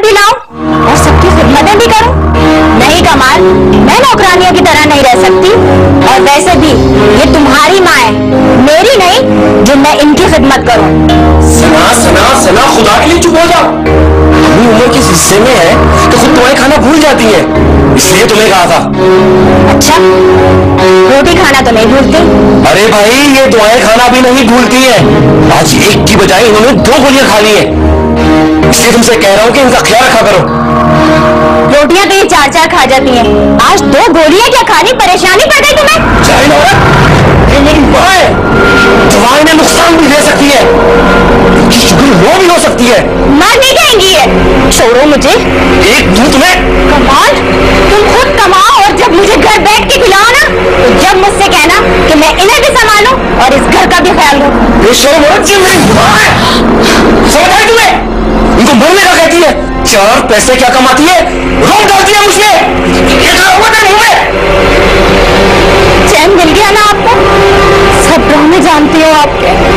भी लाऊं और सबकी खिदमतें भी करूं? नहीं कमाल, मैं नौकरानियों की तरह नहीं रह सकती। और वैसे भी ये तुम्हारी माँ है, मेरी नहीं जो मैं इनकी खिदमत करूं। सना सना सना, खुदा के लिए चुप हो जाओ। अपनी उम्र किस हिस्से में है कि खुद दुआएं खाना भूल जाती है, इसलिए तुम्हें कहा था। अच्छा, रोटी खाना तो नहीं भूलती? अरे भाई, ये दुआएं खाना भी नहीं भूलती है। आज एक की बजाय इन्होंने 2 गोलियां खा ली है, इसलिए तुमसे कह रहा हूं कि इनका ख्याल रखा करो। रोटियां तो ये 4-4 खा जाती हैं, आज 2 गोलियां क्या खानी, परेशानी पड़ गई तुम्हें? जाहिल औरत, ये मेरी माँ है, दवाएं इन्हें नुकसान भी दे सकती है, इनकी शुगर लो भी हो सकती है। मर नहीं जाएंगी ये, छोड़ो मुझे। एक दूं तुम्हें। कमाल, तुम खुद कमाओ और जब मुझे घर बैठ के खिलाओ ना, तो जब मुझसे कहना कि मैं इन्हें भी संभालूं और इस घर का भी ख्याल रखूं। बेशर्म औरत, ये मेरी माँ है, समझ आई तुम्हें? इनको मरने का कहती है, 4 पैसे क्या कमाती है, रोक डालती है मुझमें, मुंह में। चैन मिल गया ना आपको? सब ड्रामे जानती हो आपके।